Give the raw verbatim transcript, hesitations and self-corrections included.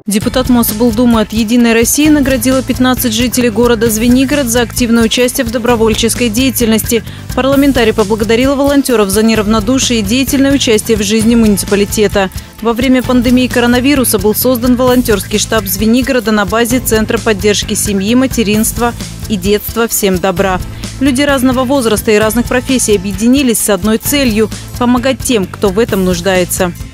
Депутат Мособлдумы от «Единой России» наградила пятнадцать жителей города Звенигород за активное участие в добровольческой деятельности. Парламентарий поблагодарила волонтеров за неравнодушие и деятельное участие в жизни муниципалитета. Во время пандемии коронавируса был создан волонтерский штаб Звенигорода на базе Центра поддержки семьи, материнства и детства «Всем добра». Люди разного возраста и разных профессий объединились с одной целью – помогать тем, кто в этом нуждается.